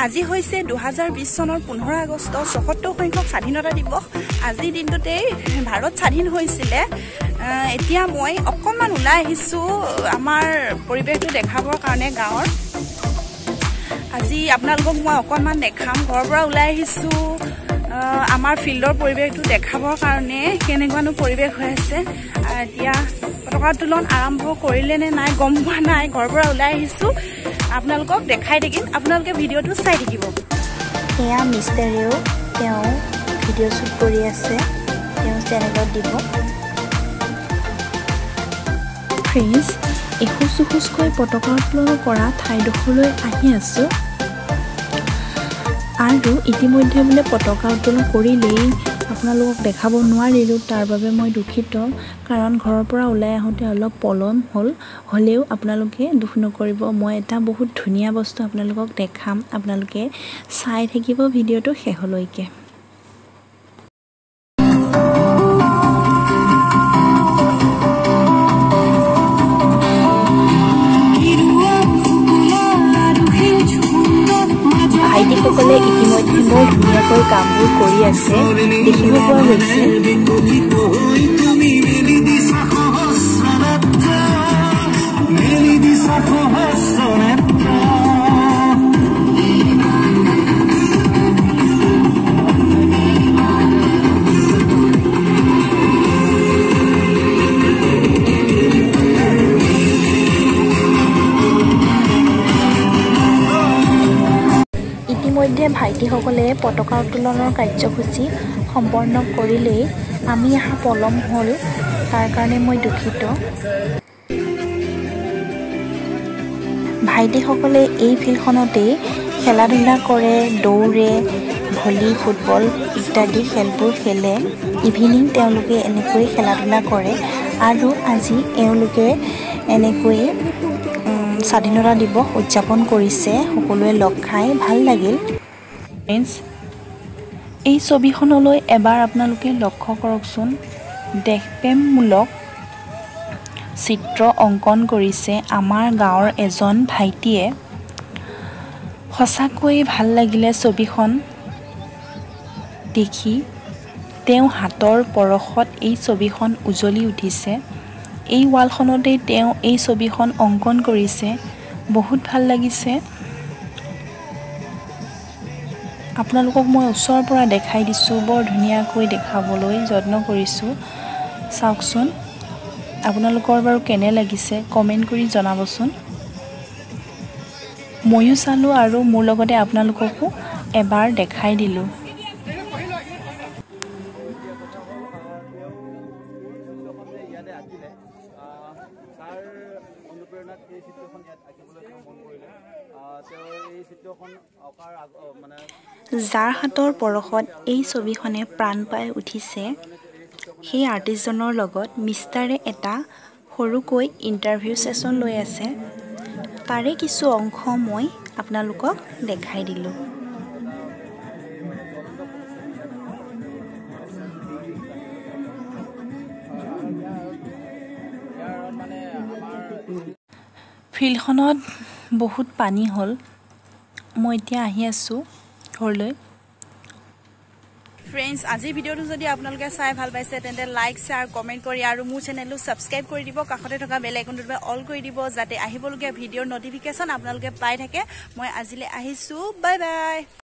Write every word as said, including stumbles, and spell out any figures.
আজি হৈছে দুই হাজাৰ বিশ চনৰ পোন্ধৰ আগষ্ট চৌসত্তৰ সংখ্যক স্বাধীনতা দিৱস। আজিৰ দিনটোতেই ভাৰত স্বাধীন হৈছিলে। এতিয়া মই অকণমান ওলাই আহিছোঁ আমাৰ পৰিৱেশটো দেখাবৰ কাৰণে গাঁৱৰ। আজি আপোনালোকক মই অকণমান দেখাম, ঘৰৰ পৰা ওলাই আহিছোঁ আমাৰ ফিল্ডৰ পৰিৱেশটো দেখাবৰ কাৰণে কেনেকুৱানো পৰিৱেশ হৈ আছে। এতিয়া পতাকা উত্তোলন আৰম্ভ কৰিলে নে নাই গম পোৱা নাই, ঘৰৰ পৰা ওলাই আহিছোঁ, আপোনালোকক দেখাই থাকিম, আপোনালোকে ভিডিঅ'টো চাই থাকিব। এয়া মিষ্টাৰেও তেওঁ ভিডিঅ' শ্বুট কৰি আছে, তেওঁ চেনেলত দিব। ফ্ৰেণ্ডছ, এখোজ দুখোজকৈ পতাকা উত্তোলন কৰা ঠাইডোখৰলৈ আহি আছোঁ আৰু ইতিমধ্যে বোলে পতাকা উত্তোলন কৰিলেই আপোনালোকক দেখাব নোৱাৰিলোঁ, তাৰ বাবে মই দুখিত, কাৰণ ঘৰৰ পৰা ওলাই আহোঁতে অলপ পলম হ'ল। হ'লেও আপোনালোকে দুখ নকৰিব, মই এটা বহুত ধুনীয়া বস্তু আপোনালোকক দেখাম, আপোনালোকে চাই থাকিব ভিডিঅ'টো শেষলৈকে। ভাইটিসকলে ইতিমধ্যে বৰ ধুনীয়াকৈ কামবোৰ কৰি আছে, দেখিব পোৱা গৈছে। ইতিমধ্যে ভাইটিসকলে পতাকা উত্তোলনৰ কাৰ্যসূচী সম্পন্ন কৰিলেই আমি অহা পলম হ'ল, তাৰ কাৰণে মই দুখিত। ভাইটিসকলে এই ফিল্ডখনতেই খেলা ধূলা কৰে, দৌৰে, ভলী, ফুটবল ইত্যাদি খেলবোৰ খেলে। ইভিনিং তেওঁলোকে এনেকৈ খেলা ধূলা কৰে আৰু আজি এওঁলোকে এনেকৈ স্বাধীনতা দিৱস উদযাপন কৰিছে, সকলোৱে লগ খাই ভাল লাগিল। ফ্ৰেণ্ডছ, এই ছবিখনলৈ এবাৰ আপোনালোকে লক্ষ্য কৰকচোন, দেশপ্ৰেমমূলক চিত্ৰ অংকন কৰিছে আমাৰ গাঁৱৰ এজন ভাইটিয়ে। সঁচাকৈ ভাল লাগিলে ছবিখন দেখি, তেওঁ হাতৰ পৰশত এই ছবিখন উজ্বলি উঠিছে। এই ৱালখনতেই তেওঁ এই ছবিখন অংকন কৰিছে, বহুত ভাল লাগিছে। আপোনালোকক মই ওচৰৰ পৰা দেখাই দিছোঁ, বৰ ধুনীয়াকৈ দেখাবলৈ যত্ন কৰিছোঁ। চাওকচোন, আপোনালোকৰ বাৰু কেনে লাগিছে কমেণ্ট কৰি জনাবচোন। ময়ো চালোঁ আৰু মোৰ লগতে আপোনালোককো এবাৰ দেখাই দিলোঁ। যাৰ হাতৰ পৰশত এই ছবিখনে প্ৰাণ পাই উঠিছে, সেই আৰ্টিষ্টজনৰ লগত মিষ্টাৰে এটা সৰুকৈ ইণ্টাৰভিউ ছেশ্যন লৈ আছে, তাৰে কিছু অংশ মই আপোনালোকক দেখাই দিলোঁ। ফিল্ডখনত বহুত পানী হ'ল, মই এতিয়া আহি আছোঁ ঘৰলৈ। ফ্ৰেণ্ডছ, আজিৰ ভিডিঅ'টো যদি আপোনালোকে চাই ভাল পাইছে তেন্তে লাইক, শ্বেয়াৰ, কমেণ্ট কৰি আৰু মোৰ চেনেলটো ছাবস্ক্ৰাইব কৰি দিব, কাষতে থকা বেল আইকনটোত অল কৰি দিব, যাতে আহিবলগীয়া ভিডিঅ'ৰ নটিফিকেশ্যন আপোনালোকে পাই থাকে। মই আজিলৈ আহিছোঁ, বাই বাই।